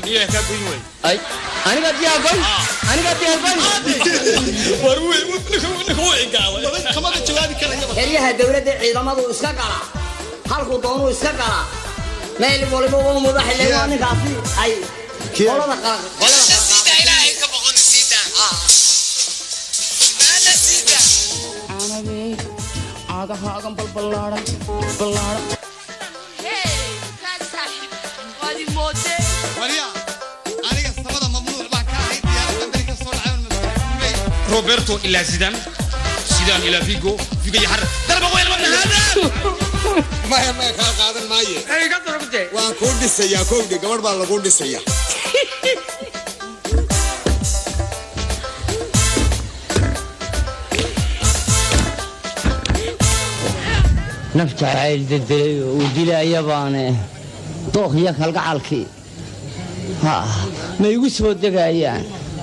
هي كابوين وين أي أنا قد يابن أنا قد يابن وروي نكو إيجاوي كمان الجواب كله هي دولة عيدا ما دو إسكاكرا هالكو دونو إسكاكرا ما اللي بقوله هو مضح اللي هو أنا كافي أي ولا نقاق ولا نسيت إلهي كبقول نسيت ما نسيت أنا بي هذا هاكم بالبلارة بالبلارة روبرتو إلى زيدان زيدان إلى فيجو فيجو يحرك ضرب وين من هذا ما كان قادر ماي أي قدر بتجي وكون السيا كون دي قبل بالله كون السيا نفتح عيل دلدلي ودلا ياباني طوخ ياك halkii ها ما igu soo degayaan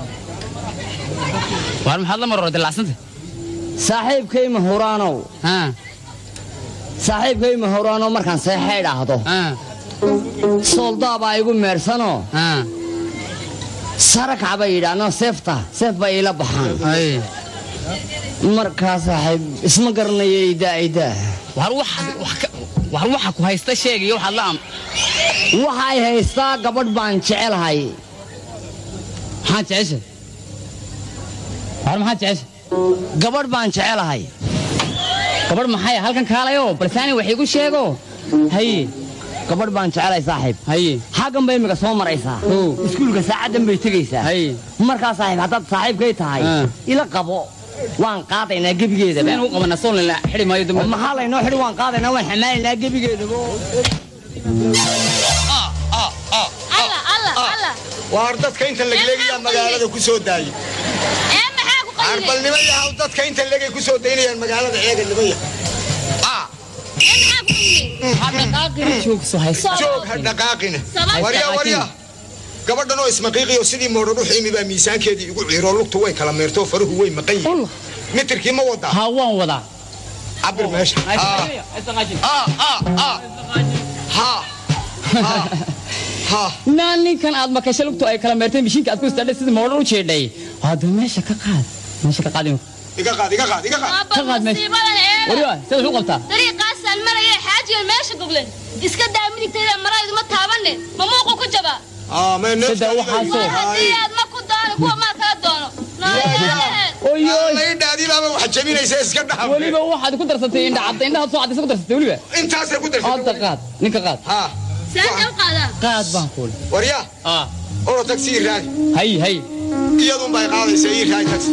war maxaad la maroortay laasanta saaxiibkay ma huraanow ha saaxiibkay ma huraano markaan seexay dhaahdo ha soldaa baa igu meersano ha saraka bay yiraahdo seef bay ila baxaan ay markaas saaxiib isma garanayay daayida war waxa ku haysta sheegay waxa la am waxay haystaa gabadh baan jecelahay maxaa jeceshay war maxaa jeceshay gabadh baan jecelahay gabadh maxay halkan kaalayo balsaani wax igu sheego hay gabadh baan jecelahay saaxiib hay xagan bay imiga soo maraysaa iskuulka saacadan bay tagaysaa hay markaas saaxiib haddaad saaxiibkay tahay ila qabo waan qaadaynaa gebigeeda baan u qabanaa soo la xiri maayo dum maxaa la inoo xiri waan qaadaynaa waan xamaalaynaa gebigeeda الله واردتك انت اللي لقيا مقالده ku soo daayay maxaa ku qalin arbalnimo yahay dadka inta laga ku soo daynayaan magaalada ceegalnimada maxaa ku qalin hada qaaqina joog soo hayso joog hada qaaqina wariya gabadhan oo ismaqiiqiyo sidii moodho ximi baa miisaankeedii ugu ciiro lugtu way kala meerto faruhu way maqan yihiin mitirkii ma wada ha waan wada cabir meesha ha ninkan aad makasho lugtu ay kala meertay mishiinka aad ku istaadhay sidii moodho u jeeday hada meesha ka qaad iga qaad meesha wariya sida wuxuu qabtaa dariiqaas aan marayay xaajiga meesha goglen iska daa midigtayda maraydu ma taabanne ma muuqu ku jaba ما سدا وحاسو هاد ما كنت انا كو ما كلا دونو اويو ما يدادي بابا waxa jabinaysa iska dhaxay waliba waxaad ku darsatay indhaha soo cadaysan ku darsatay waliba intaas ku darsatay aad qaad ninka qaad ha saan qaad baan kuul wariya oo taxi raadi hay iyadun bay qaadaysaa ii raadi taxi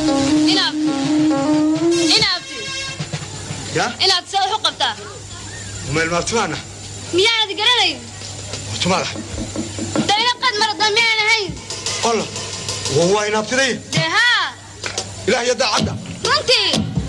inaad soo xuqabtaa meel martana miyaad garanay tumada dayna qad mardan miyaan ahayn الله وهو ينابتدي ها إلهي يدا عدا runtii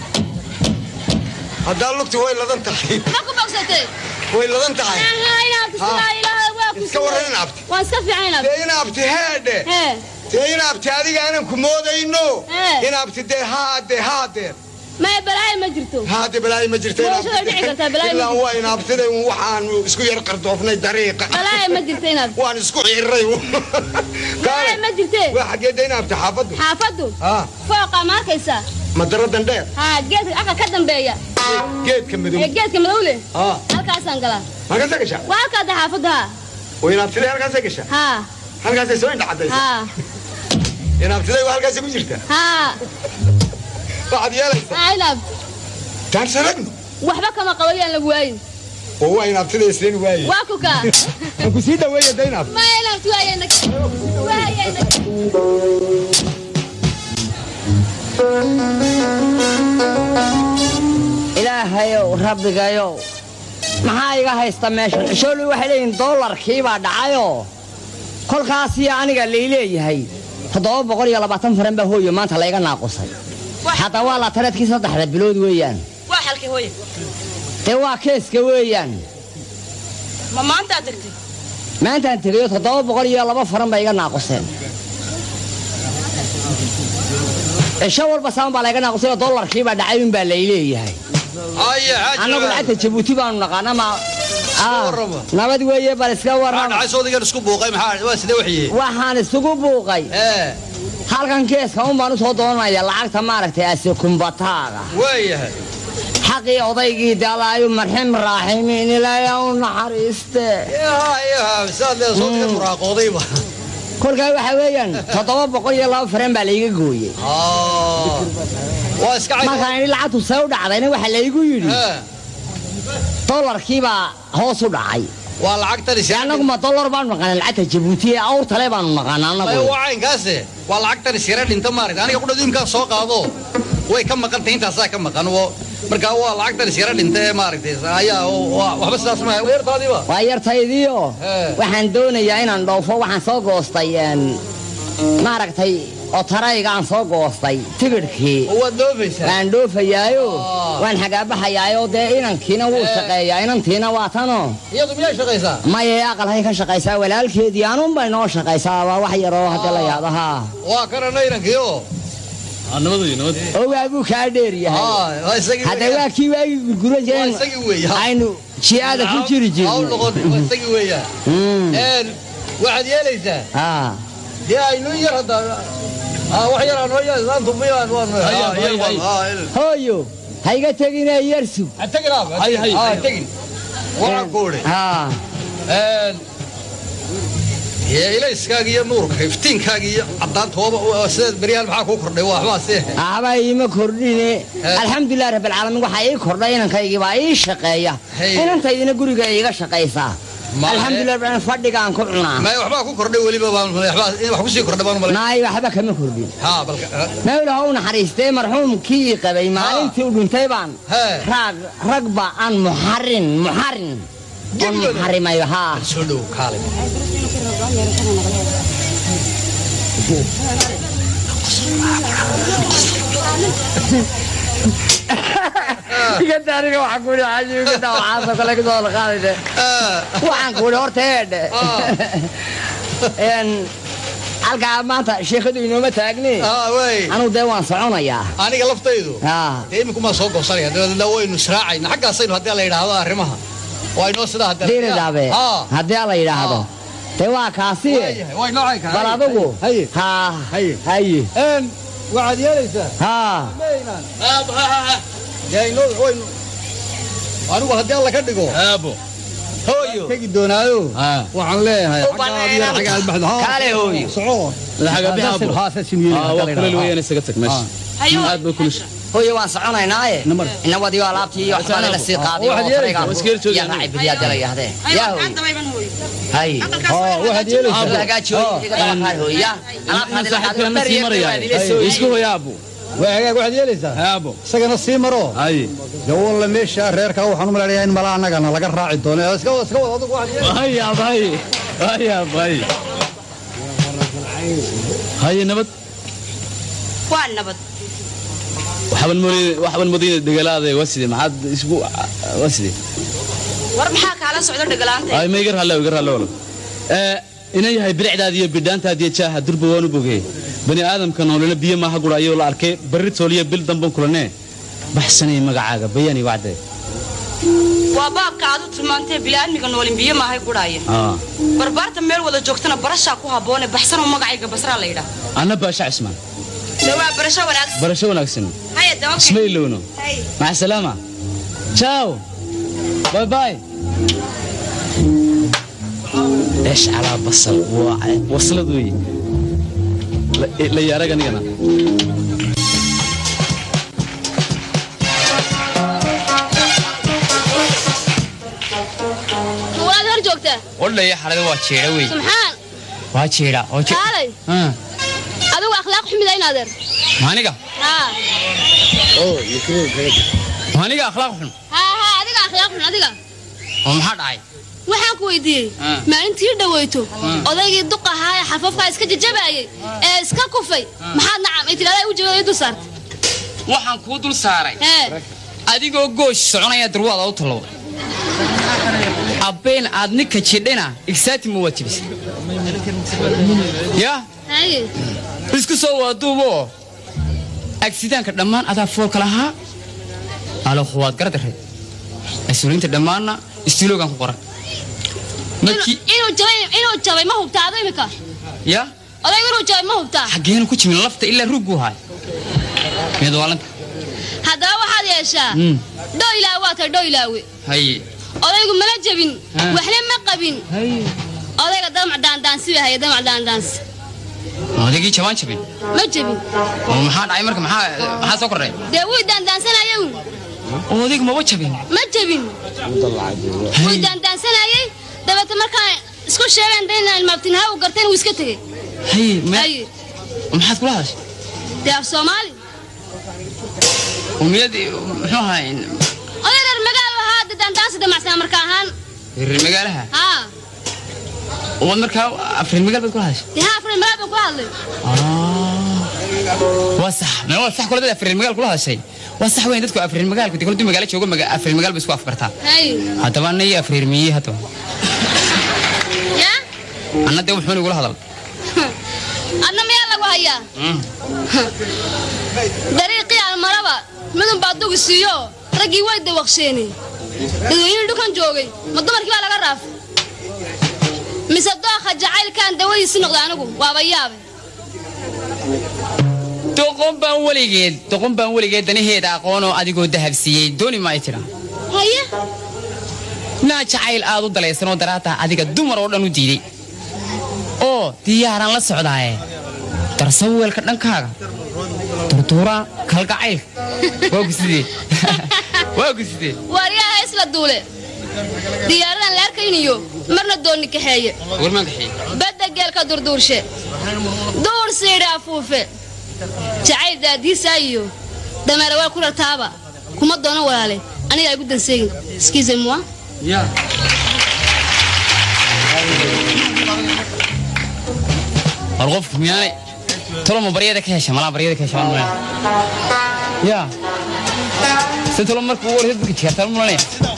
هذا لقتي وين لدن تحي ما ku bogsatay وين لدن تحي iska waran abti waan iska fiicnaa deena abti heede deena abti adiga aanan ku moodayno in abti haade ما بلاي ما جرتو هذه بلاي ما جرتو لا هو إن أبتدي وحان اسكو يرقر دوفني طريقة بلاي ما جرتينا وان اسكو يري بلاي ما جرتي واحد يدينا أبتي حافظه فوق ما كيسا ما درد ندير جيت أكا كدم بيا جيت كمدولة هلكا سانقلا ما قلت لك شا وهلكا ده حافظها وين أبتدي هلكا سكشا هلكا سيسوين تحدي إن أبتدي وهلكا سيكو جرتا بعد يالك عيلاب تعال سرقنا وحبك ما قويا لبواين هو إن أبتدي يسلين واي واكوكا أنكو سيدا ويا دينا ما يلام توايا إنك وايا إنك إلهيو ربكيو maxaa iga haysta meeshan shooli waxay leeyihiin dollarkii baa dhacayo kolkaas aniga leeyahay 720 faran baa hooyo maanta la iga naaqusay hada waa la tareedkii 3 bilood weeyaan waa halkii hooyo waa keeska weeyaan ma maanta tagtay maanta tagayo 702 faran baa iga naaquseen shawal basaan baa la iga naaqusay dollarkii baa dhacay baa leeyahay anagu lacagta Djibouti baan naqaana ma nabad weeye bal iska warrama dhacay soodiga isku buuqay maxaa waa sidee wixii waxaan isugu buuqay halkan keeska baan u soo doonaya lacagta maaragtay askumbataaga waayahay xaqii odaygii dalaayo marxim raaximiin ilaahay u naxariiste yaa saadle soodiga muraaqoodayba kolkaa waxa weeyaan 702 faran baa la iga gooyay waa iska markaan lacagtu soo dhacdayna waxa la igu yiri dollarkii baa hoos u dhacay waa lacagtan anagu ma dollar baan naqaan lacagta Djibouti oo tale baan naqaan anagu waa inkaase waa lacagtan sira dhinta maarid aniga ku dhadimka soo qaado way ka maqantay intaas ka maqan marka waa lacagtan sira dhinta maaridee ayaa waxba sidaas ma weertaadiba waa yartaydiyo waxaan doonayaa inaan dhoofo waxaan soo goostay maaragtay oo taraygaan soo goostay tigirkii waa doofaysaa waan doofayaayo waan xagaabaxayaayo dee inankiina wuu shaqeeyaa inantiina waa tano iyadu miyay shaqeysaa maya aqal hay ka shaqeysaa walaalkeedii aanun bay noo shaqeysaa wax yar oo hadda la yaadaha waa karana inankiyo nabad oo waagu ka dheer yahay hadda waa kii waagi gurguran jireen aynu jiyaada ku jiri jirnay isagii weeyaan waxaad yeelaysaa dee aynu yar hadda wax yar aan hooyo islaantu miyaan hooyo hayga tegina yarsu tegin waa koodhe ilayskaaga iyo nuurka iftiinkaaga iyo caddaantooba sidaad baryahan maxaa kuu kordhay waxbaase ahba iima kordhine alxamdulilah rabbil caalamiin waxaa ii kordhay inankaygii baa ii shaqeeya inantaydina guriga iiga shaqaysaa alxamdulilah baan fadhigaan ku cunaa ma waxba ku kordhay waliba baan wax ku sii kordhay baan malay naay waxba kama kordhin balka mawla uu naxariistay marxuumkii qabay maalintii uu dhintay baan rag ba aan muxarin محرمة ها سودو كالي قد أنا وحقول عاجي قد وعاصم كلك دول خالد وحنقول هرتين إن halka maanta sheekadu inoo taagni way anu deewaan soconaya aniga laftaydu deemi kuma soo goosanaya dadna waynu israacayna xaqaasaynu hadii la yiraahdo arrimaha way noo sida hadii la yiraahdo waa kaasi way noocay ka bal adigu hay en waad yeelaysaa deeyno waynu anigu hadii la ka dhigo هويو تجي دونايو وعليه حاجة البحث كالي هويو صعود الحاجة بيعبر هذا سنين وكل الوين سكتك ماشي أيوة بكلش هويو واسعنا هناي إنه ودي علابتي وحنا للسيقاضي يا راعي بديات يا هذا يا هاي واحد يلبس لا قاعد شوي هويا أنا هذا يسكو يا أبو واحد يلبس يا أبو سكن السيمرو أي والله مش ريرك أو حنو ملاريين ملا أنا كنا لقى راعي دوني اسكو هذا واحد هاي يا باي هاي يا باي هاي نبت وين نبت وحبل مدينة دجلادة وسدي ما حد أسبوع وسدي ورمحك على سعود دجلانته هاي ما يقرها له ولا إني هاي برعد هذه بدان تادي شاه درب وانو بوجي بني آدم كانوا لنا بيا ما هقول أيوة لا أركي بريت سولية بلدن بنكلنا بحسني مقعدة بياني وعده وباب كعادو تمانته بلاد ميكانو الإنبياء ما هي قراية بربارة ميل ولا جوكتنا برشة كوها بونه بحسنوا مقعية بسرعة ليدا أنا باشا اسمه سواء برشة وناكس برشة وناكسن هيا دوك اسمي لونه مع السلامة تشاو باي باي إيش على بصل وصلت وي لا يارجعني أنا والله يا حرام واتشيرة وي سبحان واتشيرة هذا هذا أخلاق حميد أين هذا مانيكا يكرر مانيكا أخلاق حميد هذا أخلاق حميد هذا ومحد عاي waxaan ku weydiiyay maalintii dhaweyto odaygii duqa ahaa xafafka iska jajabayay ee iska kufay maxaad nacam ay tilaada u joogo dul saartay waxaan ku dul saaray adigoo goosh soconaya darwada u talo abeen aad ninka jidhina exactly ma watibis ya isku soo waduubo accident ka dhamaan adaa fool kala ha alo khuwaad gardaray asuulinta dhamaana istiiloogan ku qoran inuu jabay ma hubtaa aday imika ya odaygu inuu jabay ma hubtaa xageenu ku jimin lafta ilaa ruugu haay mid walanta haddaba waxaad yeeshaa dhoylaa waa tahay dhoylaawe haye odaygu mana jabin waxna ma qabin odayga damac daandaansi bay haya damac daandaansi odaygii jabaan jabin ma jabin maxaa dhacay marka maxaa soo kordhay dee wuu daandaansanayay odaygu maba jabin ma jabin wuu daandaansanayay dabeeta markaan isku sheegeen daynaan ilmaabtin haa uu garteen wuu iska tegey haye maxaad kula hadashay dee af soomaali umiyad muxuu ahaay oday reer magaalo ahaa dee daandaansi damacsanaa marka ahaan reer magaalaha haa ومن مركا أفرين مقال بتقول هاش. ده أفرين مقال بتقول هذا. وصح ما هو صح كل ده أفرين مقال كل هذا شيء. وصح وين تذكر أفرين مقال كنت قلت مقالك شو قول أفرين مقال بس كوف برتها. أيوه. هذا وانا يي أفرين مية هاتو. يا؟ أنا ده وحنا يقول هذا. أنا ميلا وهيا. طريقي على المرابع منهم بعدوك السيو رجي وايد وقشيني. إذا يندو كان جوجي ما تدمر كيف على جراف. مصدق جعل كان دوي سنق عنكم وابيابه تقوم بأوليجيد دني هيدا قانو أديكو ذهب سي دوني ما يترى هيا نا جعل أدو دلائل سنو دراتا أديك دمر ولا نجيلي أو تياران لا سعداء ترسول كتن كاغا ترتورا كالك عيل وقصدي واريا هيسلا دولة ديارنا لاركينيو مرنا دوني كحية ورمان كحية بدأ جالك دور شيء دور سيرا فوفة تعيد دي سايو دمر ولا كل تابا كم دونا ولا عليه أنا يا جدا سين سكيزي موا يا أرغف مياني ترى مبريدك هيش ملا بريدك هيش يا ستلوم مركور هيد بكتير ترى ملا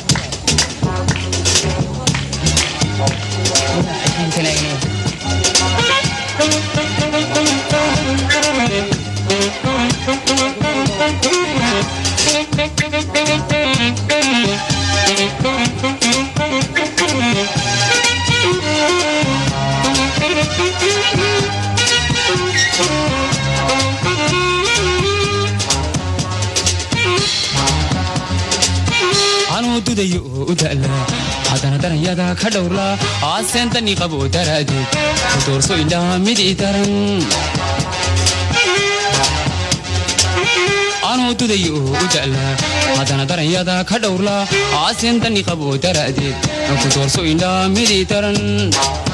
أنا ودي أدلى هذا ندرن يدا كدورلا عسين تني قبو درادي دور سويدا مدي ترن أنا ودي أدلى هذا ندرن يدا كدورلا عسين تني قبو درادي دور سويدا مدي ترن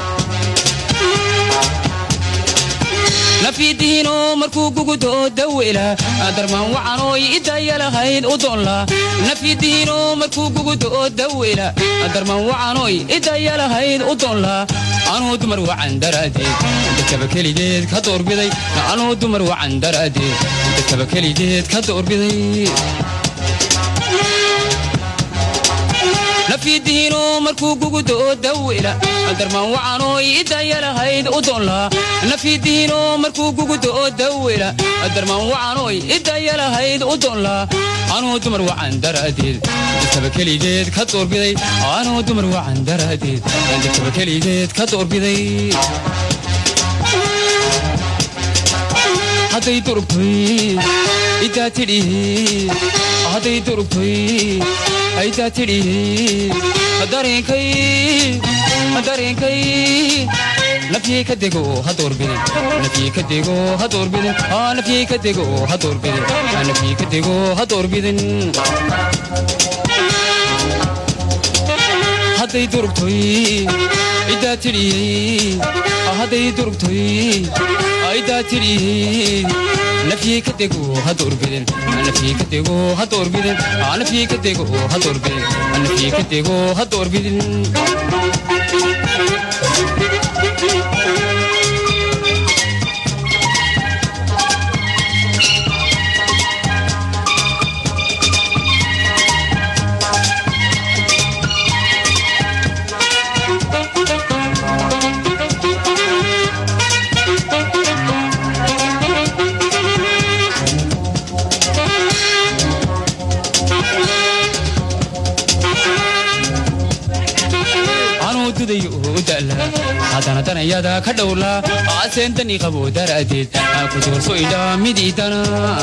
نفيدينو مركو جودو دويلا درمان وعنوي إدايا لهين أدولا نفيدينو مركو جودو دويلا درمان وعنوي إدايا لهين أدولا أنا دمر وعن درادي دكبكلي جيت كدور بدي أنا دمر وعن درادي دكبكلي جيت كدور بدي نفيدينو مركو جودو دويلا درمان وعنوي إدايا لهين أدولا نفيدينو مركو جودو دويلا درمان وعنوي إدايا لهين أدولا أنا دمر وعن درادي دكبكلي جيت كدور بدي أنا دمر وعن درادي دكبكلي جيت كدور بدي هذا يدربي إذا تري هذا يدربي إذا تري دارينكي نفيك ديجو هدور بيني نفيك ديجو هدور بيني نفيك ديجو هدور بيني نفيك ديجو هدور بيني هذا يدربي إذا تري هذا يدربي إذا تري نفيك ديجو هدور بيني نفيك ديجو هدور بيني نفيك ديجو هدور بيني نفيك ديجو هدور بيني haddana danayada ka dhowla aseen dani qabo daraadeed ku doorso idhaa midiidana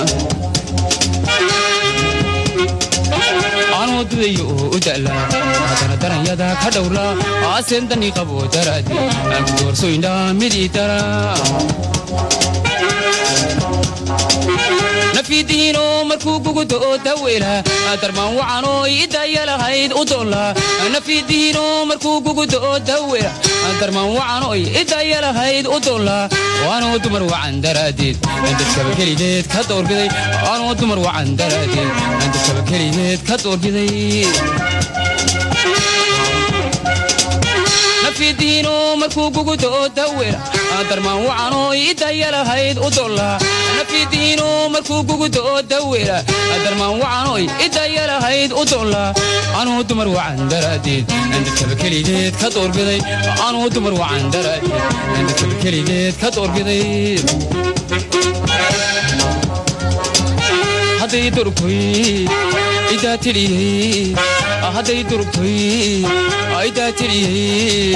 anoo dudayo oo u da'la haddana danayada ka dhowla aseen dani qabo daraadeed ku doorso idhaa midiidana nafidiino markuu gugudo oo dawela darmaan wacanoo idaya lahayd u doonla nafidiino markuu gugudo oo dawela darmaan wacanoo idaya lahayd u doonla waanoo dumar wacan daraadeed dadkaba keligeed ka doorbiday waanoo dumar wacan daraadeed dadkaba keligeed ka doorbiday nafidiino markuu gugudo oo dawela darmaan wacanoo idaya lahayd u doonla nafidiino markuu gugudo oo dawela darmaan wacanoo idaya lahayd u doonla anuu dumar wacan daraadeed dadkaba keligeed ka doorbiday anuu dumar wacan daraadeed dadkaba keligeed ka doorbiday hadday durugtoy idaa tiliyey hadday durugtoy idaa tiliyey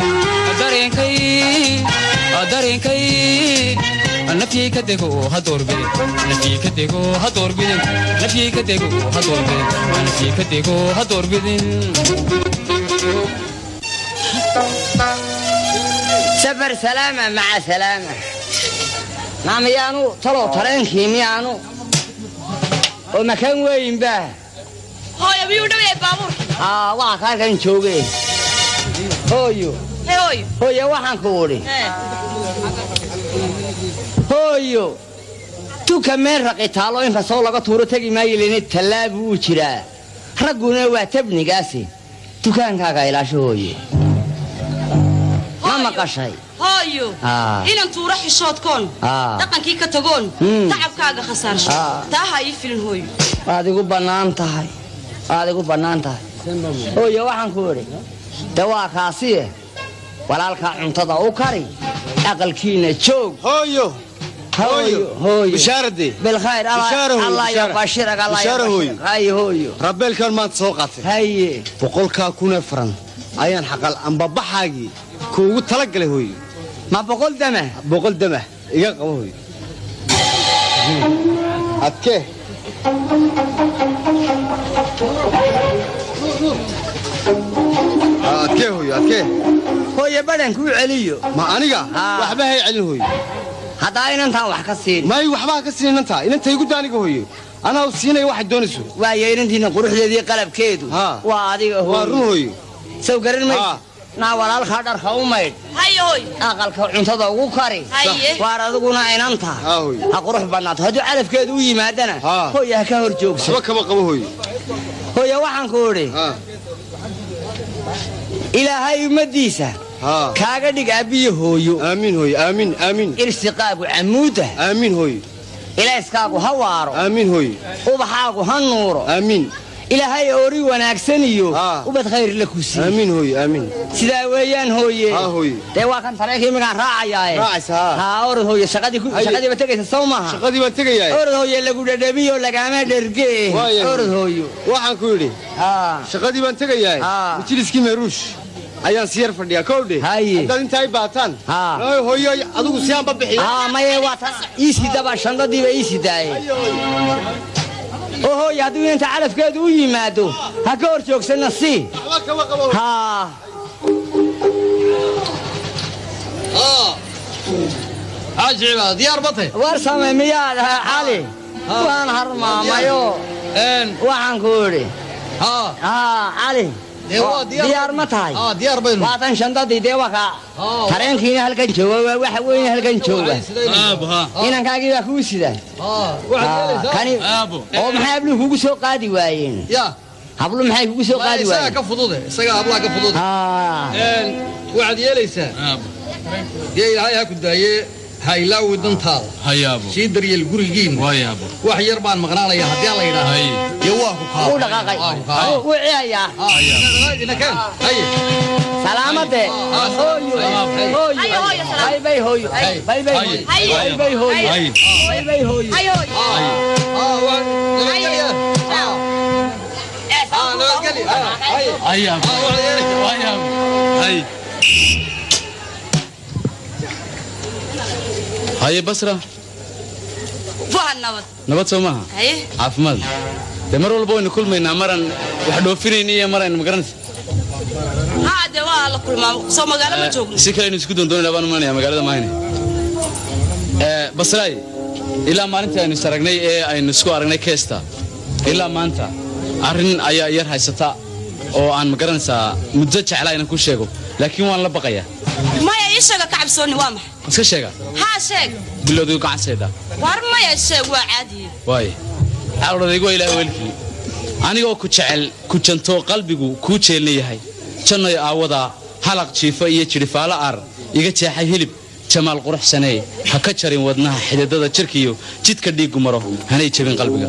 dareenkay nafyey ka dego ha doorbide nafyey ka dego ha doorbide nafyey ka dego ha doorbide nafyey ka dego ha doorbide سفر سلامة مع سلامة نعم يانو طلو ترينكي ميانو ومكان وين باه hooyo miyuu dhaweeyay baabuurka waa kaalkan joogay hooyo hooyo waxaan ku wuri hooyo tuka meel raqitaalo in kasoo laga tuuro tagi maayo leena talaab uu jiraa ragguna waa tabnigaasi dukaankaaga ilaasho hooyo ma maqashay hooyo inan tuuro xishoodkoon dhaqankii ka tagoon tacabkaaga khasaarsho taaha ii filin hooyo waad igu bannaan tahay hooyo waxaan ku idhi dawaa kaasiye walaalkaa cuntada u kari aqalkiina joog hooyo bishaaradii bilkhayr allah yabashirag haye hooyo rabeelkan maanta soo qaatay haye 100,000 kuna faran ayaan xaqal ambabaxaagii kuugu talagalay hooyo ma 100 dama iga qabo hooyo adkee hooyo badhan kuu celiyo ma aniga waxba hay celin hooyo haddaa inantaan wax ka siin may waxba ka siin inantaa inantay igu daaniga hooyo anaa siinay waxay doonayso waayo inantiina quruxdeedii qalabkeedu waa adiga hooyo waa run hooyo saw garan maysid naa walaalkaa dharka u maydh haye hooyo aqalka cuntada ugu kari waar adiguna inanta ha qurux badnaato hadduu calafkeedu u yimaadana hooyo ha ka hor joogso waxba kama qabo hooyo hooyo waxaan ku idhi ilaahay ummadiisa kaaga dhig aabbiyo hooyo aamiin hooyo aamiin irsiqaagu camuuda aamiin hooyo ilayskaagu ha waaro aamiin hooyo ubaxaagu ha nuuro aamiin ilaahay oori wanaagsan iyo ubad khayr la ku siiyo aamiin hooyo aamiin sidaa weeyaan hooye dee waa kan tareenkii migaan raacayaae orod hooye shaqadiiba tegaysa sow maaha shaqadii baan tegayaa orod hooye lagu dhadhabiyo lagama dhergee orod hooyo waxaan ku yidhi shaqadii baan tegayaa majliskii meeruush ayaan siyar fadhiyaa kowdhe haddaad intaa i baataan hooyo adigu siyaanba bixiyo maye waa tan iisidaba shandadiiba iisidaaye hooyo hadduu inanta calafkeedu u yimaado ha ka hor joogsanna sii عاجبها ديار بطي ورسمي مياد علي وان هرماميو وحن كوري علي ديار متاي ديار بين واتن شنددي ديوكا ترينكينا halkan jooga waxa weyn halkan jooga inankaaga waa ku sidaan kani oo maxay ablu kugu soo qaadi waayeen hablu maxay kugu soo qaadi waayeen isaga ka fudude isaga habla ka fudude waxaad yeelaysaa ilaahay ha ku daaye haylaawi dantaada hayaabo sii daryeel gurigiin waayaabo wax yar baan maqnaanaya haddii la yidhaahay iyo waa ku u dhaqaaqay u ciyaaya salaamade hooyo bay bay hooyo bay bay hooyo bay hooyo bay hooyo هاي بصرة فوها النبض نبات سومها هاي عافماد دمر والبوين كل ما مرن وحدو فيني مرن مقرنس هذا والله كل ما سو مقالة ما تشوفني سكر إنه سكودون دون لبان مانيا مقالة ما هني بصراي إلا ما أنت إنه سرقني إنه سكوا أرقني كيستا إلا ما أنت أرن أيا يرهاي ستا أو عن مقرنسا متزج على إنه كل شيء لكن وان لبقيا ما يشجع كعب سوني وامح بس كشيء ها شيء بالله ذو قاعد سيدا وارما يشجع عادي واي عورة يقول إلى ولكي أنا جو كتشعل كتشنتو قلبي كتشيلني هاي كنا يعوضا حلق شيفية شريفالا أر يجتي حيهلب جمال قرح سنة حكتشرين ودناها حدادة تركيو جد كدي قمره هني تبين قلبك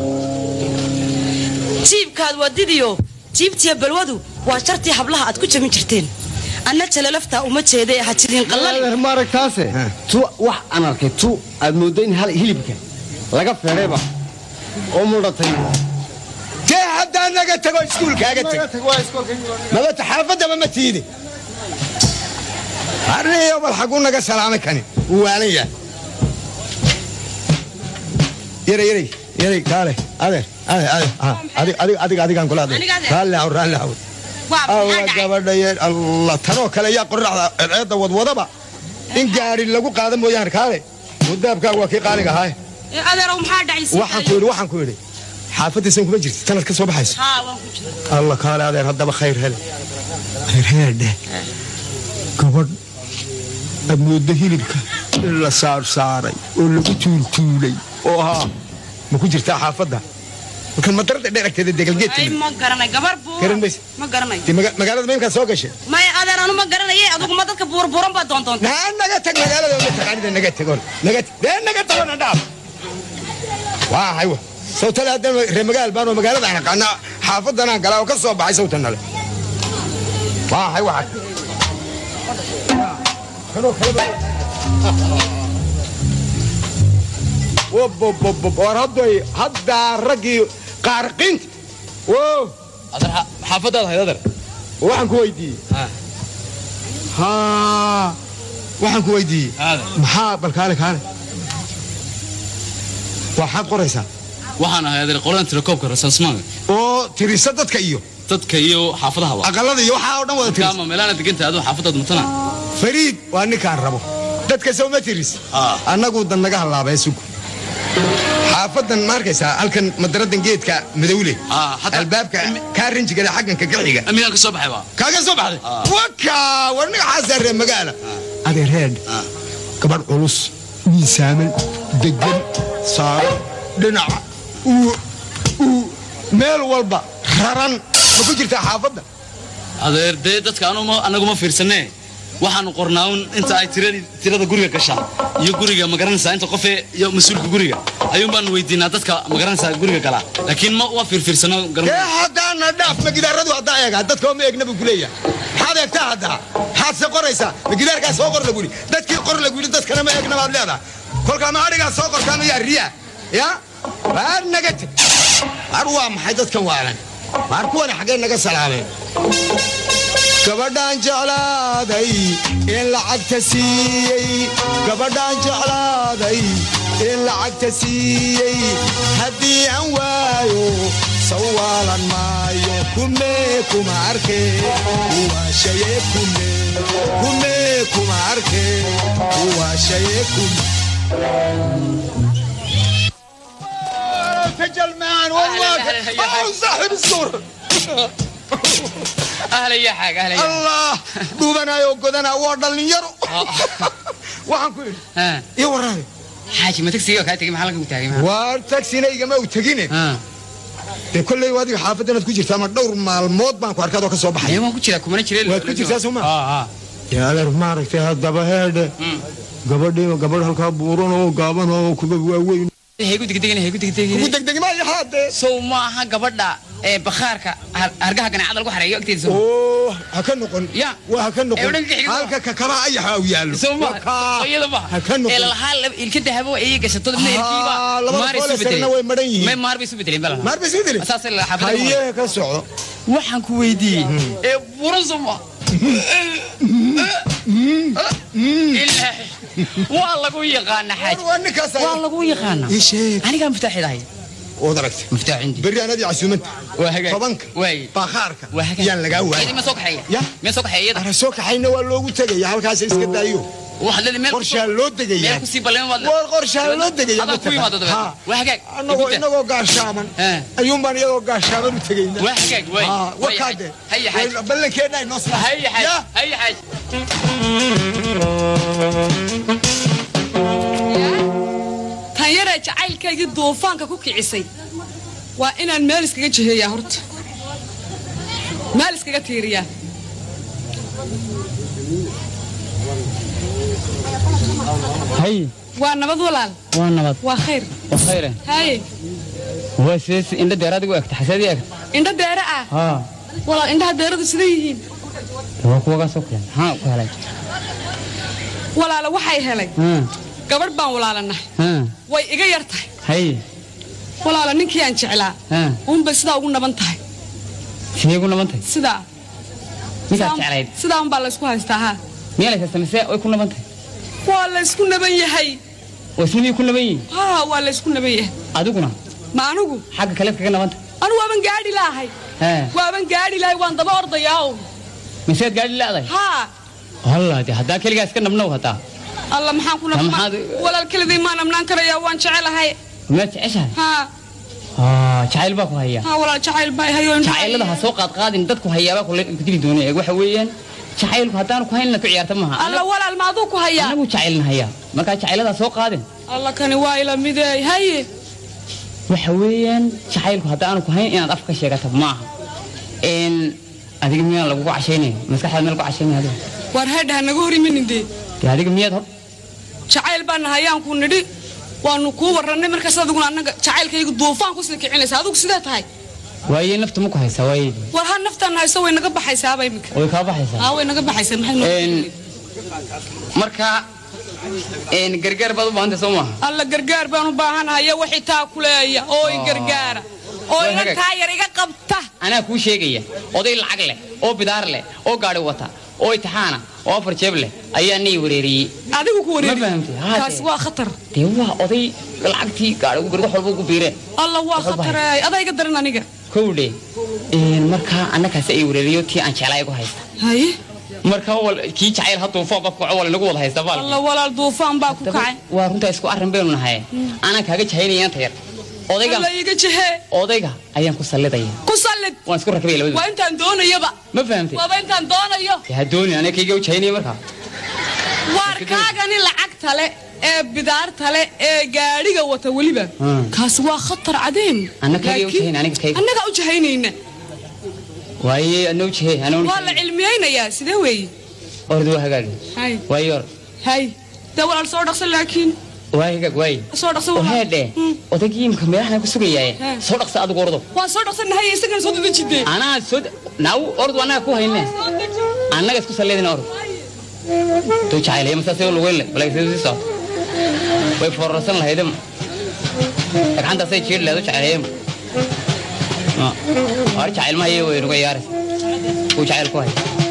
جيب كاد وديديو جيبتي بالودو واشرتي حبلها أتكوش من شرتين أنا تلفتا وما تشيدي هتشيلين قلل ما ركتاسه تو وح أنا ركتو المودين هلبك لقى فريبة أمورتي كي حد أنا قلت تقول سكول كاجت ما بتحافظ ما تيجي هرني يوم الحقونا قال سلامك هني وعليا يري كاره هذا كان كل هذا قال له ورا الله ترى كلا يا قرع هذا وضبا إن جاري لقو قادم وياه كاره ودابك وكي قالك هاي هذا روم حاد عيسى waxaan ku yiri xaafadda san kuma jirto tanad ka soo baxayso ها waan ku jira Allah kaala adeer hadaba khayr hel gabadh amooda hilibka la saaray oo lagu tuulay oo ha ma ku jirtaa xaafadda kan madarada dheeragteeda degalgeedka ay ma garanay gabar buu ma garanay magaalada meelka soo gashay ma adeer anu ma garanay adigu ma dadka buurbuuran ba doontoon naga tag magaalada ma taqaanida naga tago dhaaf waa haywa sawtala hadan reer baan magaalada aan qana xaafadana galaa oo ka soo baxay sawtana le waa haywa kano وربي هدا رجي قارقين و هذا حافظ هذا وحن كويدي ها وحن كويدي محاب الكالك هذا وحد قريسة وحنا هذا القرآن تركوب كرساس ماذا أو تريسات تكيو حافظها أقل ذي وحا ودم ولا تريس كام ملانة تجنت هذا حافظة متنا فريد وأني كان ربو دتك سو ما تريس أنا قلت أنك هلا بيسوق حافظنا ماركسا هلكن مدردن جيدك مدولي الباب كارنج كده حقن كقلعيقه امينك الصبح با كاغا صبح وكا ورني حاسر مقاله هذا ريد كبر قلص ميسامل دقن صار دنع ميل والبا ررن ما كجرتا حافظنا هذا دي ددك انغو ما فيرسنه waxaan qornaa inta ay tirada guriga gashaa iyo guriga ma garanaysaa inta qof iyo mas'uulka guriga ayuun baan weydiinaa dadka ma garanaysaa guriga gala laakiin ma waa fiirsano garanaysaa ee hadana dhaaf ma gidaaradu hadda ayaga dadka ma eegna buu kuleeyahay xad eegta hadda xad se qoraysa ma gidaarka soo qor la guri dadkii qor la guri dadkana ma eegna baad leedahay kolka ma ariga soo qortaan ya riya ya baan nagad arwa maxay dadkan waalan maar kuwan xagee naga salaameen gabadhan jeclaaday in lacagta siiyay gabadhan jeclaaday in lacagta siiyay haddii aan waayo sawaalan maayo kuma arkee waa shaye kuma arkee waa shaye تجلمان والله صاحب الصورة أهلا يا حاج أهلا يا الله دوبنا يوقدنا وردل يرو waxaan ku yiri iyo waraay حاجي ما تكسي ka tagi maxaa laga mutaagay war taxinayga ma u tagine de kullay waadi xaafadana ku jirtaa ma dhowr maalmood baan ku arkado ka soo baxay ma ku jira kuma jireen waad ku jirtaa Soomaa yaa la maaragtay hadaba heed gabadh halka buuran oo gaaban oo kuba waaweyn هيجو دقيقة ما يحد سو ما ها قبضنا بخارك أرجعها كان عدل قحرة يكتير سو أوه هكنقن يا وهكنقن هالك ككرا أي حاويال سو ما يلا بقى هكنقن الحال الكده هو إيه كشطة من الكيبا ماري سبتلي ما ماري سبتلي بلا ماري سبتلي أساس الحفلة هي كسر وحن كويدي برزمة والله قوي يقانا حاج والله قوي يقانا ايش انا كان مفتاح هاي ودركت مفتاح عندي بري انا دي عسومنت وهاجا طبنك واي باخارك وهاجا يان لغا واي ما سوق حيه يا ما سوق حيه انا سوق حينا waa loogu tagay halkaas iska daayo waxa la meel qorshe loo tagay meel ku sii balan wada war qorshe loo tagay hada ku yimaado dad wahaga anagoo gaashaaman ayuun baan iyadoo gaashaaman u tagaynaa wahaga way wakaade هيا حاج ballankeena ay noo soo هيا حاج هيا حاج tayara jacaylkayga doofaanka ku kicisay waa inaan meel iskaga jiheeyaa horta meel iskaga tiiriyaa هيا waa nabad walaal ونبض waa khayr وخير haye واساس ان ديرادك وقت حسادي اكت indha deere ah ها walaal indhaha deeradu sida yihiin هو كوغا سوكن ها وهلا walaal waxay helay gabadh baan walaalanahay ها way iga yar tahay هيا walaal ninkii aan jeclaa uun bay sidaa ugu naban tahay سيغو نبنتي sidaa ميكا جعليد sidaa un baa la isku haystaa ha ميلا سمسه way ku nabantay waa la isku naban yahay wasmii ku naban ha waa la isku naban yahay adiguna ma anigu xagga kale kaga nabantay anigu waaban gaadhi laahay waaban gaadhi laahay waan daba ordayaa misaad gaadhi laaday ha wallahi hadaa kaligaas ka nabnow hataa alla maxaan ku nabnaa walaal kaliday ma nabnaan karayaa waan jecelahay ma jeceshahay ha jacayl baa ku haya ha walaal jacayl baa hayo jacaylada ha soo qaadin dadku hayaaba ku dili doonay waxa weeyaan jacaylku hadaan ku hayna ku ciyaarta maaha alla walaal ma aduu ku haya anagu jacaylna haya marka jacaylada soo qaadin alla kani waa ila miday haye waxa weeyaan jacaylku hadaan ku hayn inaad afka sheegato maaha adiga miyaa lagu casheynay maskaxda meel ku casheynay adiga war hadha naga hor imininde adiga miyaad hor jacayl baan hayaan ku nidhi waanu ku waranay markaas adiguna anaga jacaylkaygu duufaan ku sii kicinaysa adigu sidee tahay waayee naftu ma ku haysaa waayee war ha naftan hayso way naga baxaysaa bay imika way ka baxaysaa way naga baxaysaa maxay marka gargaar baad u baahantay soo maaha alla gargaar baan u baahanahay wixii taa kuleeya oo i gargaara oo ina taayar iga qabta anaa kuu sheegaya oday lacag leh oo bidaar leh oo gaari wata oo itixaana oo afar jeeb leh ayaa nii wareeriyey adigu ku wareeriyey ma fahamtay kaas waa khatar dee waa oday lacagtii gaarigu bir wax walba ugu biireen alla waa khatar adayga daran aniga kowdhe marka annakaas ay wareeriyo tii aan jeclaa igu haysta haye marka kii jacayl ha duufaan baa ku kaco wala nagu wada haysta baal alla walaal duufaan baa ku kacay waa runta isku arrin baynu nahay ana kaaga jahaynayaan tayar odayga alla iga jahe odayga ayaan ku salidaya ku salid waan isku rakabay labadaba waa intaan doonayaba ma fahamtay waa intaan doonayo ha dooni ana kayga u jahaynay marka war kaagani lacagta le ee bidaarta le ee gaariga wata waliba kaas waa khatar cadeem anaga u jahaynayna waaye anoo jahay anoo waa la cilmiyaynayaa sidee weeye ordu hagaag hay waayor hay dawal soo dhaqsan laakiin waay soo dhaqsan waa heede odagii imka meelaha ku sugayay soo dhaqsa adigu ordo waa soo dhaqsanahay isagan soo dejidee ana soo naaw ordo ana ku hayne anaga isku saleedina ordo to jaayay masaasay loo weyn balay sidii soo way fororsan lahaydum gacanta say jiir leedo jaayay jaayl ma yeeyo inuu yaar ku jaayl ku hay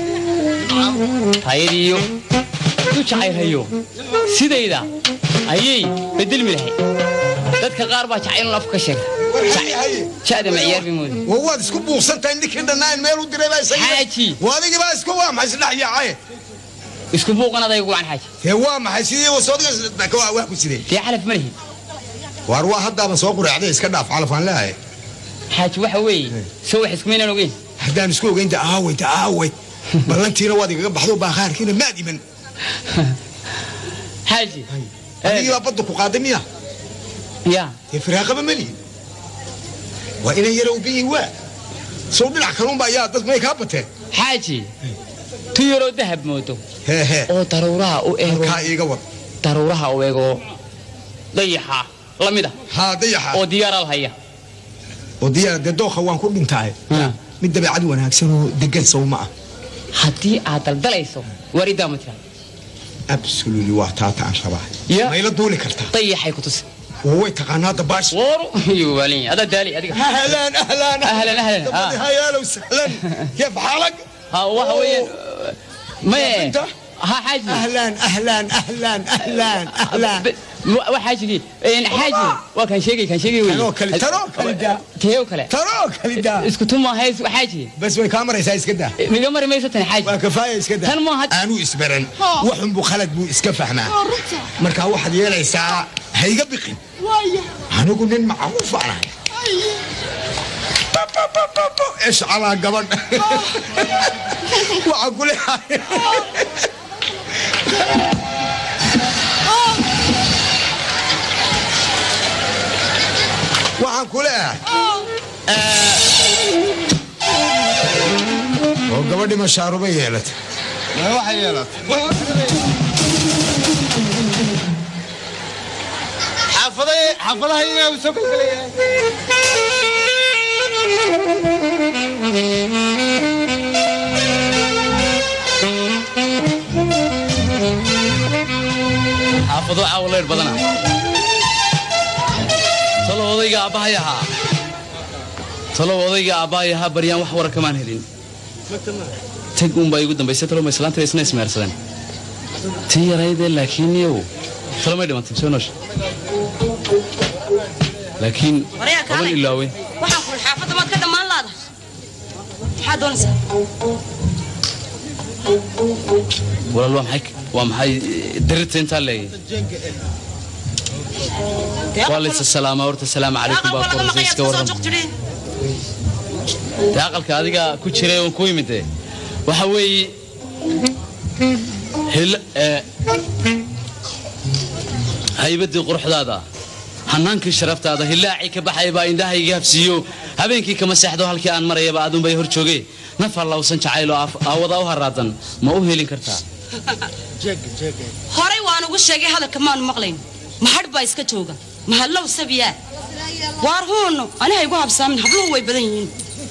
tayriyo ku jaaylayo sidayda ayay bedel milahay dadka qaar baa jaayl naf ka sheeg jaada ma ciyaar bimoodi waad isku buuqsantahay ninkii dhanaan meel u diray baa xaaji waadiga baa isku waa maxay saddex yaacay isku buuqanaday ugu aan xaaji ee waa maxay sidii wasoodka ka wax ku sidee tii xalaf malihi war waa hadda ma soo quraacday iska dhaaf calafaan leeyahay حاج وحوي سوي حسكمين أنا وين هدان سكوك أنت آوي بلنتينا وادي بحضو باخار كنا مادي من حاجي هذه بدك قادمية يا فراغ بملي وإن يروا به وا صوب العكرون بقى بس ما يكابته حاجي تيرو ذهب موتو أو ضرورها أو إيرو كاي جواب ضرورها أو إيرو ضيحة لمده ها ضيحة أو ديار الهيا وديار دوخه وان ku dhintay mid dabeecad wanaagsan oo degan Soomaa hadii aad daldalayso warida ma tiraa absolutely waa taata aan rabaa ma ila dooli kartaa tayaxay ku tus way taqaanaa dabaash waro iyo wali ada daali adiga ahlan هيا لو سهلا كيف حالك ها waxa weeyaan ma ها حاجي أهلا وحاجي حاجي وكان شيء كيو كلا اسكتوا ما هي حاجي بس والكاميرا يسايس كده نجمر ما يسوي حاجي وكفايه كده كان ما انو اسبرن وحن بو خالد بو اسكفحنا marka waxaad yeelaysaa hayga biqin anigu nin macruuf ah ايش على قبل واقول waxaan ku leeyahay oo gabadhi ma shaaruba yeelatay ma waxa yeelatay xaafadaha inaa u soo kalkaleeyahay xaafado cawleer badana talo odayga aabbahayahaa baryaan wax wara kamaan helin tag uunbaa igu dambaysay talo ma islaanta isna ismeersadeen tii yaraydee laakiin yow talo may dhimantay soo noosha laakiin oban ilaawe waxaan ku xaafadda maad ka dhammaan laada maxaa doonaysaa walaal waa maxay dirirta intaa leeyahay والله السلام ورحمة السلام عليكم باكور زيسك ورحمة تعقلك هذا كوتشري ونكوي متى وحوي هل هاي بدي قرح هذا حنانك شرفت هذا هلاعي كبحي باين ده يجابسيو هبينك كما سحدوا هالكي أن مرة يبعدون بيهور شوقي نفر الله وسنش عيلو أوضاو هرادن ما أهلين كرتا هوري وأنا وش شيء هذا كمان مقلين ما حد بايسك توجا ما هلو سبيا وارهونه أنا هيجوا بسامن حبلو ويبدين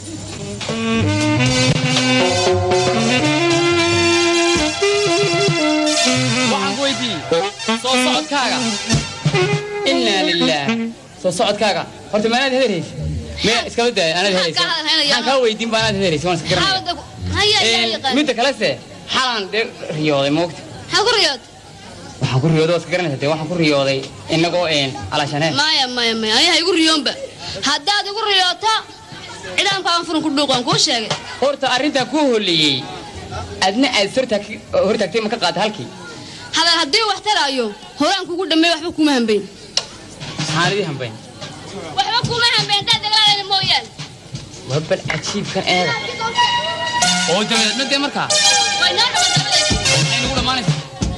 وعقويدي صوت كاغا إنا لله صوت كاغا فرت ما أنا هذريش ما إسكابد أنا هذريش أنا كاويدين بنا هذريش وأنا سكرنا هيا مين تكلسه حالان رياضي موقت حق رياض waxaan ku riyooday waad garanaysaa waxaan ku riyooday inagoo alaashanee maya ayaha igu riyoonba haddaad igu riyooto ciidanka aan furan ku dhuuqan kuu sheegay horta arrintaa kuu holleeyey adna aad hortaagtay ma ka qaata halkii hadal haddii wax taraayo horaan kugu dhammay waxba kuma hambayn maxaan idii hambayn waxba kuma hambayn haddaad dagaalada mooyaan waa bal cajiibkan eega oo dabadeedna dee markaa way noo dhamadabadaysa waxay nagu dhammaanaysaa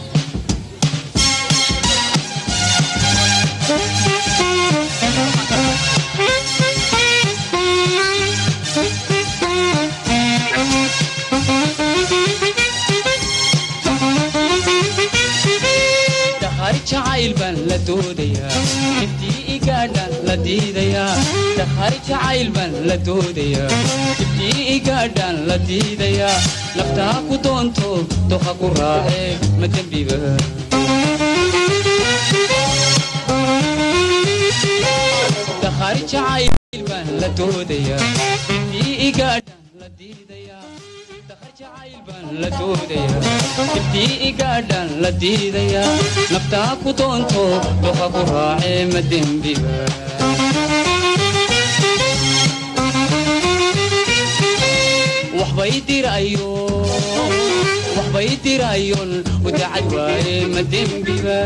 جعيل بن لدوديا تبدي إيجادا لديديا دخاري جعيل بن لدوديا تبدي إيجادا لديديا نفتاك دونتو دخاك الراعي مدن بيبا دخاري جعيل بن لدوديا تبدي إيجادا لديديا لدوديا تبدي إيجادا لديديا نفتاك دونتو دخاك الراعي مدن بيبا وحبيدي رأيون ودعي واي مدن بيبا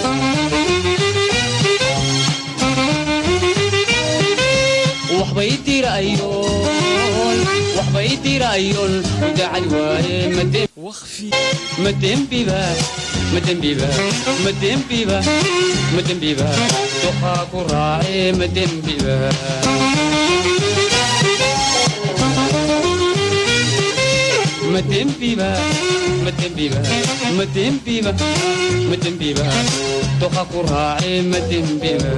وحبيدي رأيون ودعي واي مدن وخفي مدن بيبا دخاك الراعي مدن بيبا مدن بيبا دخاك الراعي مدن بيبا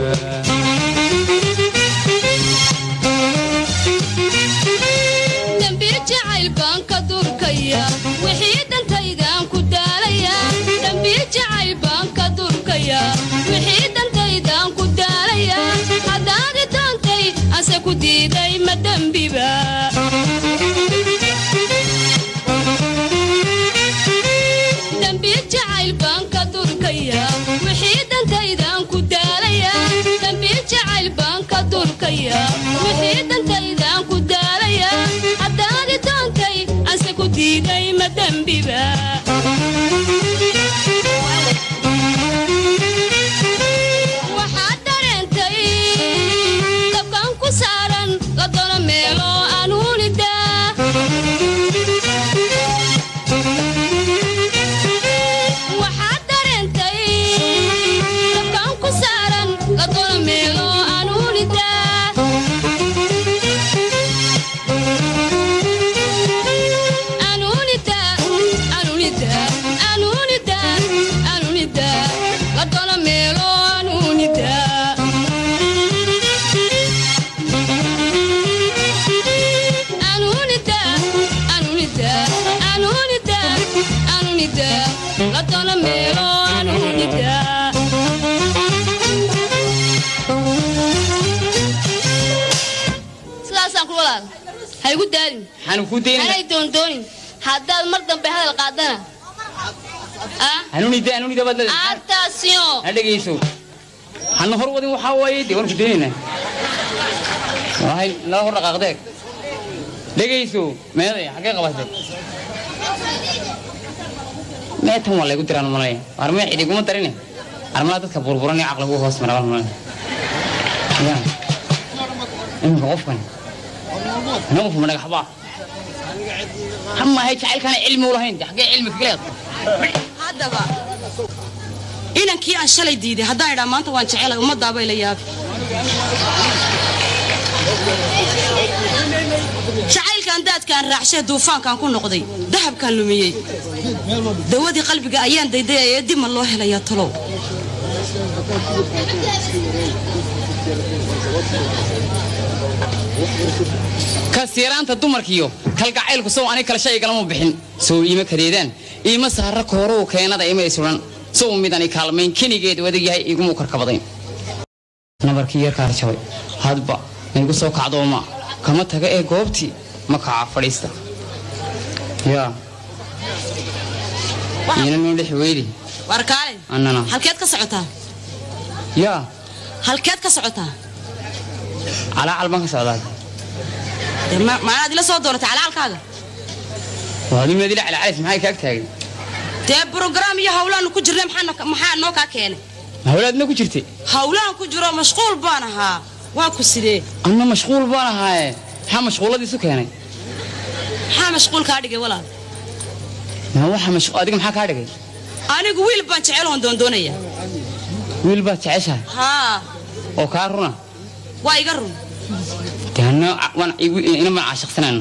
جعيل بانك دوركيا وحيدا تيدان كداليا دنبي جعيل بانك دوركيا وحيدا تيدان كداليا حداد دانتي أسكو ديداي مدن بيبا دنبي dembiba waxaad dareentay dabkan ku saaran la doono meelo aan hulida waxaad dareentay dabkan ku saaran la doono meelo aan hulida هيقول دارين حنكون دين أنا يدون هذا المرضى بهذا القادنا أنوني ده بدل أتاسيون هذا كيسو هنهر ودي وحواي دي ورك دينه هاي لا هو رقاقدك لقيسو ما هذا حقيقة بس ما تهم ولا يقول ترى ملاي أرمي عيد يقوم تريني أرمي تذكر بربرني عقله هو خاص من أول ملاي يا إنه غفني نوف من الحبار هم هيك عيل كان علمي ولا هين حق علمي في قليط هذا بقى إنك كي أنشلي ديدي هذا إذا ما أنت وانش عيله وما ضابي لياك شعيل كان دات كان رعشه دوفان كان كون نقضي ذهب كان لمية دودي قلبك أيام ديدي يدي من الله لا يطلو كسيران تدمر كيو كل قاعد كسو أنا كل شيء كلامه بحين سو إيمة كريدان إيمة سهرة كورو كأنه ده إيمة يسولن سو ميداني كلامين كني جد ودي هاي يقوموا كركبضين نبر كير كارشوي هاد با نقول سو كعدوما كم تجا جوبتي ما كعفريستا يا ينا نقول حويلي وركالي أنا هل كيت كسعتها يا هل كيت كسعتها على علبة كسعتها ما أنا دي لسه دورت على الكاغا وهذه ما دي على عايز معاك أكتر تي بروجرام يا هولان كجرنا محن نوكا كينه هولادنا كجرتي هولان كجرا مشغول بانها واكو سيدي أنا مشغول بانها ها مشغولة دي سكاني ها مشغول كادجي ولا ما هو ها مشغول أديك محا كادجي أنا قويل بنشعلهم دونية ويل بتعيشها ها أو كارنا وايقرون أنا أنا ما عاشق سنة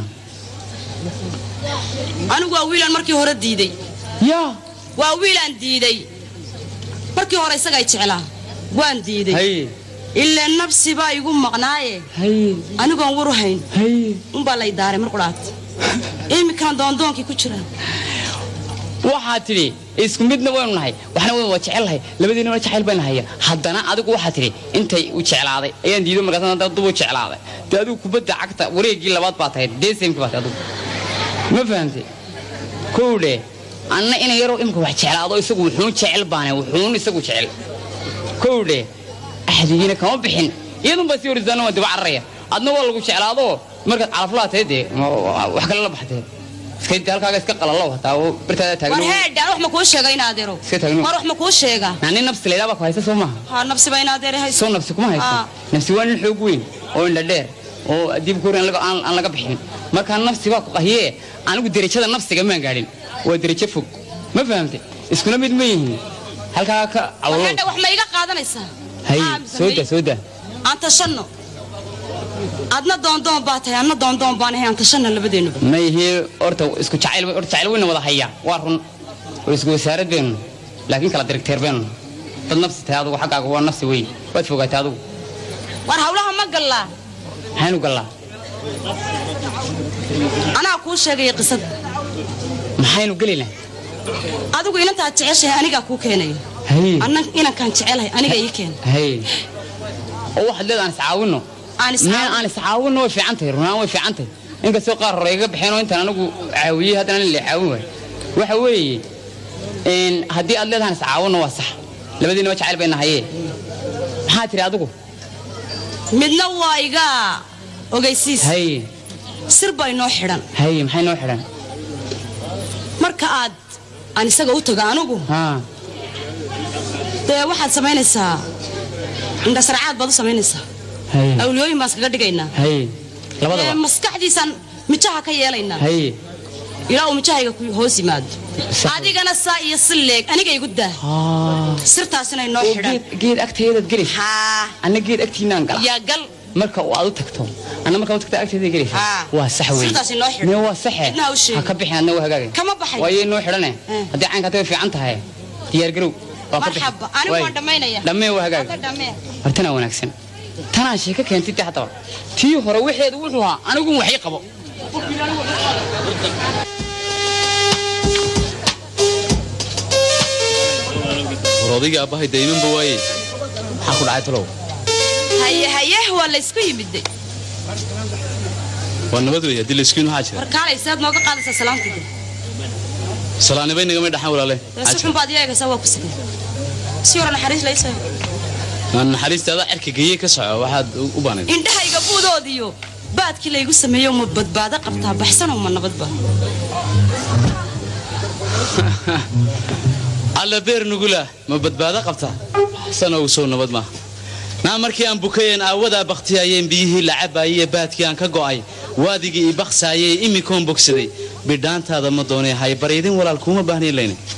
أنا قويل مركي هرد ديدي يا قويل عن ديدي مركي هرد يسقى يتشعلها وان ديدي هاي إلا النفس با يقوم مقناعي هاي أنا قوم وروحين هاي مبالا يداري مرقلات إيه مكان دون كي كتشرا waxaa tiri isku midna waynu nahay waxna way wada jecelahay labadiina way jecel baan hayaa haddana adigu waxaa tiri intay u jeclaaday ayaan diido markaasna dad u jeclaaday taa adigu kubadda cagta wareegii labaad baa tahay deesemkii baa tahay adigu ma fahantay koode anna ina yaro imka wax jeclaado isagu wuxuu jecel baana wuxuu isagu jecel koode ahdiina kama bixin iyadun baa si horizaan waa dib carraya adna waa lagu jeclaado markaad calaflaatay wax kale la baxday سكيت هالك هذا سكت الله هتاو برتاده تاجنو ورهاد أروح مكوش شيء ينادرو أروح مكوش شيء يعني نفس اللي لابك هاي سوما ها نفس بينادري هاي سو نفسك ما هاي نفسي وين الحقوين أو اللدير أو أديب كورين أنا لقى بحين ما كان نفسي بقى هي أنا قد دريت هذا نفسي كمان قاعدين ودريت فوق ما فهمتي إسكنا مدمين هالك هذا أول هذا وح ما يلقى هذا نسا هاي سودة أنت شنو أدنى دون باتها أنا دون بانه أنت شنو اللي بدينه ما هي أرتو إسكو تعال وين ولا هيا وارن وإسكو سارد بين لكن كلا ديركتير بين النفس هذا وحقق هو النفس وين وتفوق هذا ورهولها ما قال لا هانو قال لا أنا أقول شيء قصة ما هانو قليلا هذا قلنا أنت تعيشها أنا أقول كيني هي أنا كان تعيلها أنا جاي كين هي واحد لذا أنا سعاونه أنا سعاونه في عنته رنا في عنته إنك سوق الرجع بحينه أنت أنا أقول عويه هذا أنا اللي عويه وحوي إن هدي الله أنا سعاونه وصح لبدينا وش عارف إنها هي حاتري أدوكو من نوايجا وجيسيس هي سربا ينوحرن هي محي نوحرن marka aad aan isaga u tago anugu dee waxaad samaynaysaa indha sarcaad baad u samaynaysaa awliyooyin baan iskaga dhigaynaa maskaxdiisaan mijaha ka yeelaynaa ilaa uu mijahayga ku hoos yimaado adigana saa iyo si leeg aniga igu daa sirtaasina inoo xidhan geed agteedaad gelaysa anna geed agtiinaan gala yaa gal marka aad u tagto anna marka u tagto agteeda gelaysa waa sax weyn sirtaas inoo xidhan waa saxe ha ka bixin adna waa hagaagay kama baxay waa inoo xidhane haddii caynka tahay fiican tahay diyaar garow waa ka bixin marxaba anigu waan dhamaynaya dhamee waa hagaagay hortana wanaagsan tanaa sheeko keentay haddaba tii hore waxeedu wuxuu ahaa anigu waxay qabo وروديga abahay dayman bawaaye waxa ku dhacay talow haye waa la isku yimid waa nabad weey hadii la isku yimid waxa jira warkaalay saad nooga qaadaysa salaamtii salaanibay naga ma dhaxan walaale suxun baad yeegaysa waa ku sigay si hore naxariis laysa naxariistaada cirka geeyay ka soco waxaad u baanay indhahayga buudoodiyo baadkii la igu sameeyo ma badbaado qabtaa baxsan oo ma nabadba alla beer nugula ma badbaado qabtaa baxsan oo soo nabad ma na markii aan bukayeen aawada baqtiyayeen biyihii la cabaayay baadkii aan ka go'ay waadigii i baqsaayay imikoon bogsaday bidhaantaada ma doonay hay bareedin walaal kuma baahnay leeyna